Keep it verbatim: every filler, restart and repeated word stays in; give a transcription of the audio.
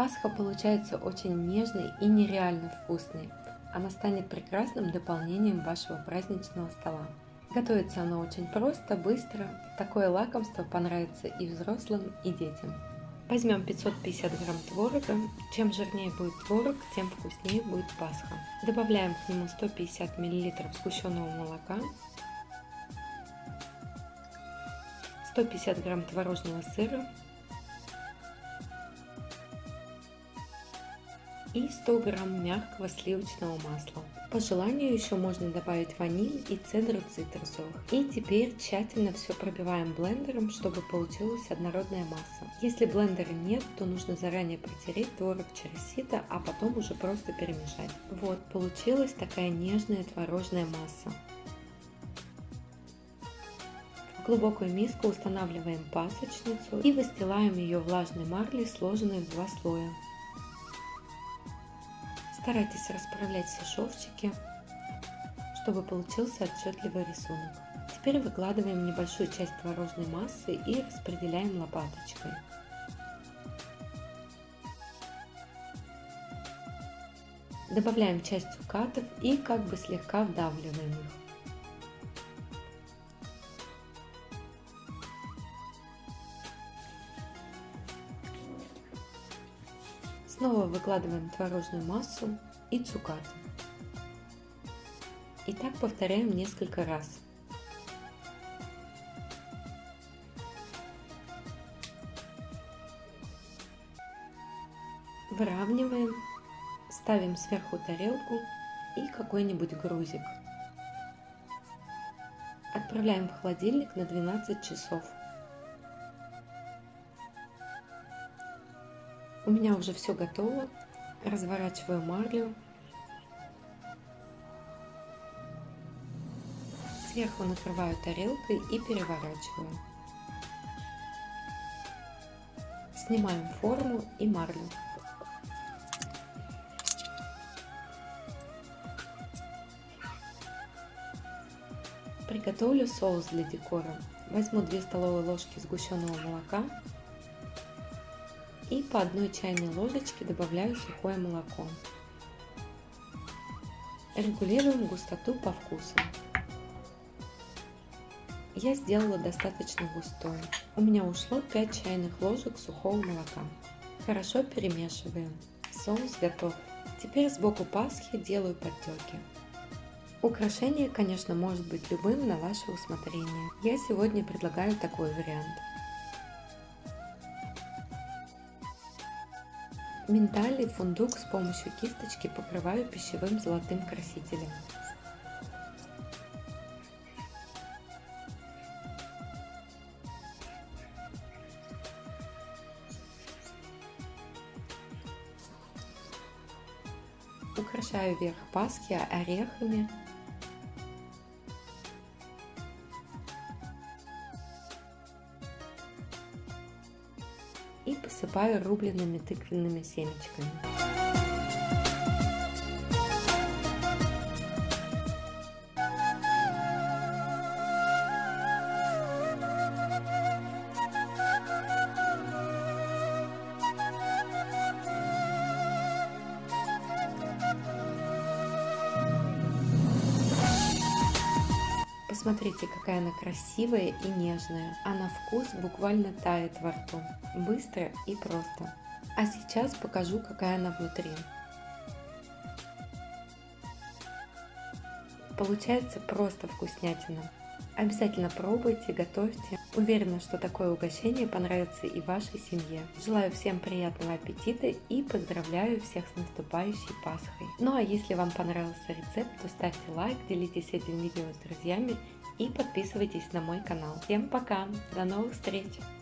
Пасха получается очень нежной и нереально вкусной. Она станет прекрасным дополнением вашего праздничного стола. Готовится оно очень просто, быстро. Такое лакомство понравится и взрослым, и детям. Возьмем пятьсот пятьдесят грамм творога. Чем жирнее будет творог, тем вкуснее будет пасха. Добавляем к нему сто пятьдесят миллилитров сгущенного молока, сто пятьдесят грамм творожного сыра и сто грамм мягкого сливочного масла. По желанию еще можно добавить ваниль и цедру цитрусовых. И теперь тщательно все пробиваем блендером, чтобы получилась однородная масса. Если блендера нет, то нужно заранее протереть творог через сито, а потом уже просто перемешать. Вот, получилась такая нежная творожная масса. В глубокую миску устанавливаем пасочницу и выстилаем ее влажной марлей, сложенной в два слоя. Старайтесь расправлять все шовчики, чтобы получился отчетливый рисунок. Теперь выкладываем небольшую часть творожной массы и распределяем лопаточкой. Добавляем часть цукатов и как бы слегка вдавливаем их. Снова выкладываем творожную массу и цукаты. И так повторяем несколько раз. Выравниваем, ставим сверху тарелку и какой-нибудь грузик. Отправляем в холодильник на двенадцать часов. У меня уже все готово. Разворачиваю марлю. Сверху накрываю тарелкой и переворачиваю. Снимаем форму и марлю. Приготовлю соус для декора. Возьму две столовые ложки сгущенного молока и по одной чайной ложечке добавляю сухое молоко. Регулируем густоту по вкусу. Я сделала достаточно густой. У меня ушло пять чайных ложек сухого молока. Хорошо перемешиваем. Соус готов. Теперь сбоку пасхи делаю подтеки. Украшение, конечно, может быть любым на ваше усмотрение. Я сегодня предлагаю такой вариант. Миндаль и фундук с помощью кисточки покрываю пищевым золотым красителем. Украшаю верх пасхи орехами. И посыпаю рубленными тыквенными семечками. Посмотрите, какая она красивая и нежная, а на вкус буквально тает во рту. Быстро и просто. А сейчас покажу, какая она внутри. Получается просто вкуснятина. Обязательно пробуйте, готовьте. Уверена, что такое угощение понравится и вашей семье. Желаю всем приятного аппетита и поздравляю всех с наступающей Пасхой. Ну а если вам понравился рецепт, то ставьте лайк, делитесь этим видео с друзьями и подписывайтесь на мой канал. Всем пока, до новых встреч!